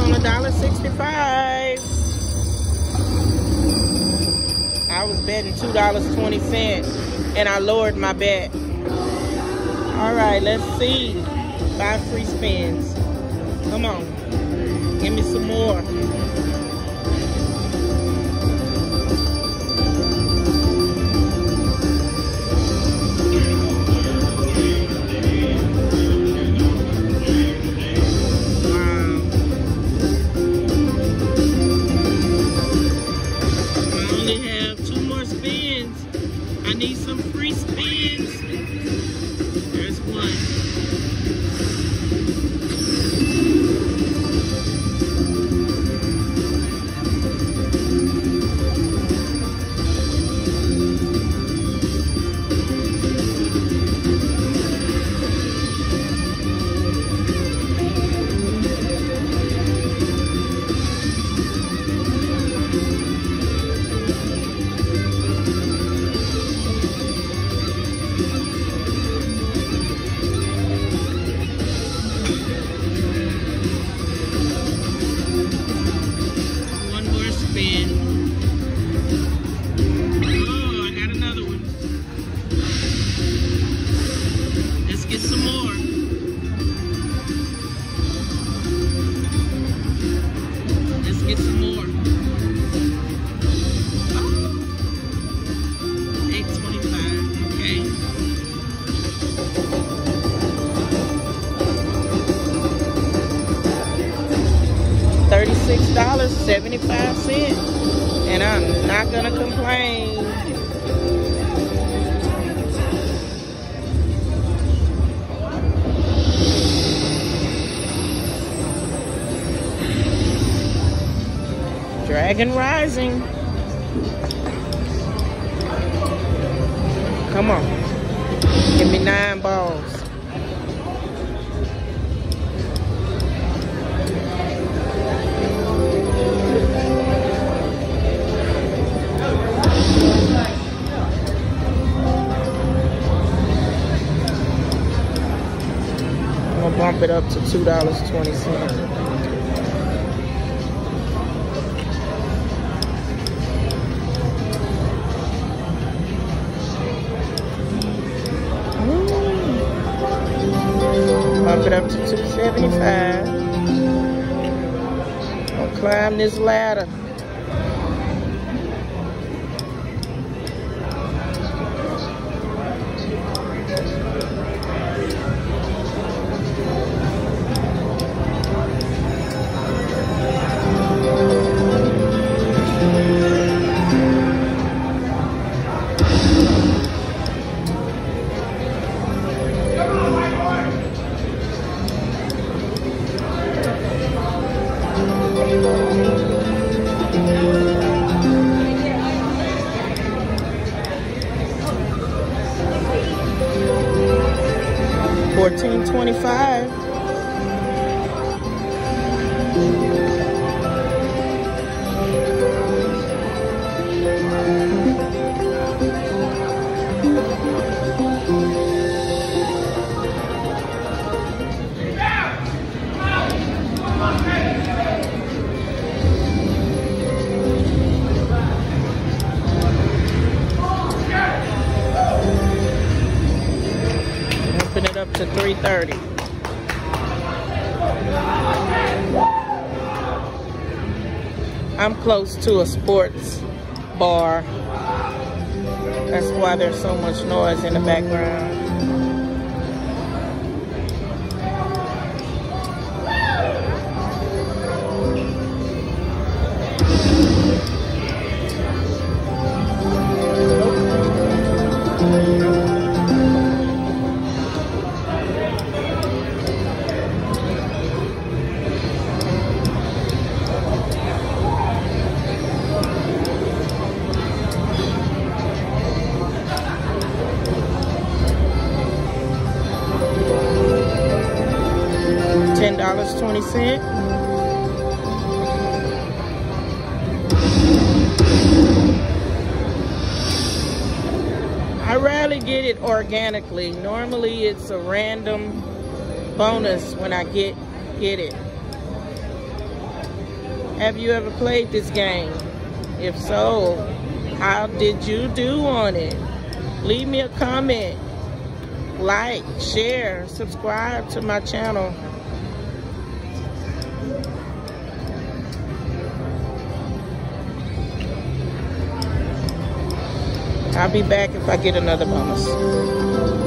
on $1.65. I was betting $2.20 and I lowered my bet. All right, let's see. 5 free spins. Come on. Give me some more. I need some free spins. There's one. $36.75, and I'm not gonna complain. Dragon Rising. Come on. Give me 9 balls. I'm gonna bump it up to $2.20. Bump it up to $2.75. I'll climb this ladder. $14.25. Open it up to $3.30. I'm close to a sports bar. That's why there's so much noise in the background. $10.20. I rarely get it organically. Normally it's a random bonus when I get it. Have you ever played this game? If so, how did you do on it? Leave me a comment, like, share, subscribe to my channel. I'll be back if I get another bonus.